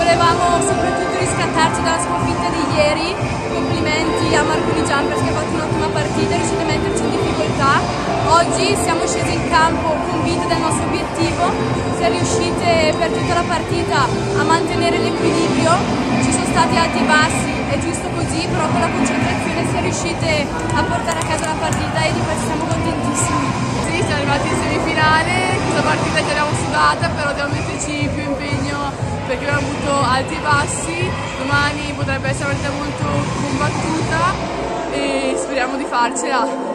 volevamo soprattutto riscattarci dalla sconfitta di ieri. Complimenti a Marconi Jumpers che ha fatto un'ottima partita, è riuscito a metterci in difficoltà. Oggi siamo scesi in campo convinte del nostro obiettivo, si è riuscite per tutta la partita a mantenere l'equilibrio, ci sono stati alti e bassi, è giusto così, però con la concentrazione si è riuscite a portare a casa la partita e di questo siamo contentissimi. Sì, siamo arrivati in semifinale, questa partita ce l'abbiamo sudata, però dobbiamo metterci più impegno perché abbiamo avuto alti e bassi, domani potrebbe essere una partita molto combattuta e speriamo di farcela.